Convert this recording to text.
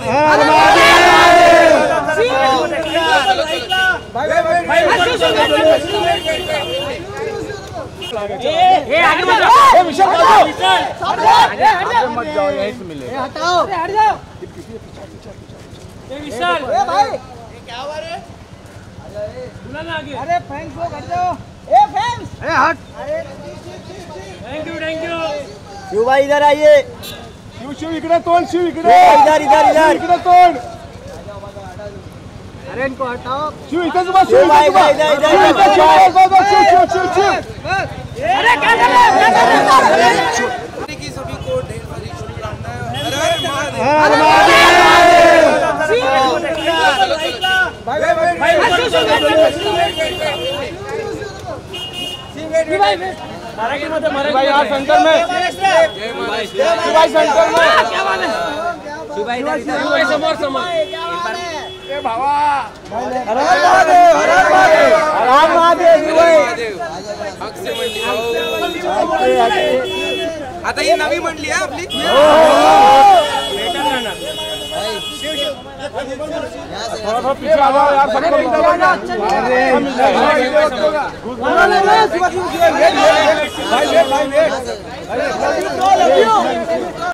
मत जाओ, यहीं से मिले। हटाओ, हट जाओ। विशाल भाई क्या हुआ रे? अरे फैंस लोग हट जाओ। ए फैंस, अरे हट। थैंक यू शिव भाई इधर आइए। शिव इकडे तोंड, शिव इकडे। इधर इधर इधर इकडे तोंड। अरे इनको हटाओ। शिव इधर सुबह, शिव भाई इधर इधर शिव। अरे क्या कर रहे हो? की सभी को ढेर सारी शुभकामनाएं। हर भाई यार सेंटर में, भाई सेंटर में क्या बात है? शिवाई समोर समोर ए भावा। आता ही नवी मंडली आहे आपली। थोड़ा पीछे आ जाओ यार, सबको।